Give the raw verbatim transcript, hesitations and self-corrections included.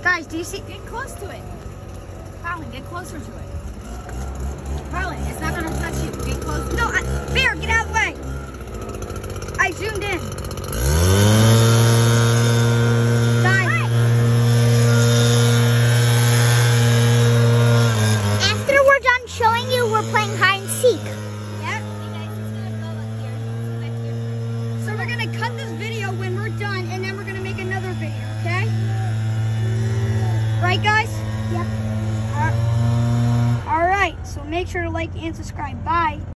Guys, do you see? Get close to it. Colin, get closer to it. Colin, it's not gonna touch you. Get close. No, I, Bear, get out of the way. I zoomed in. Guys. After we're done showing you, we're playing hide and seek. Yep. Hey guys, it's gonna go up here. Back here. So we're gonna cut this video when we're done, and then we're gonna make another video, okay? Right, guys? Yep. All right. So make sure to like and subscribe. Bye.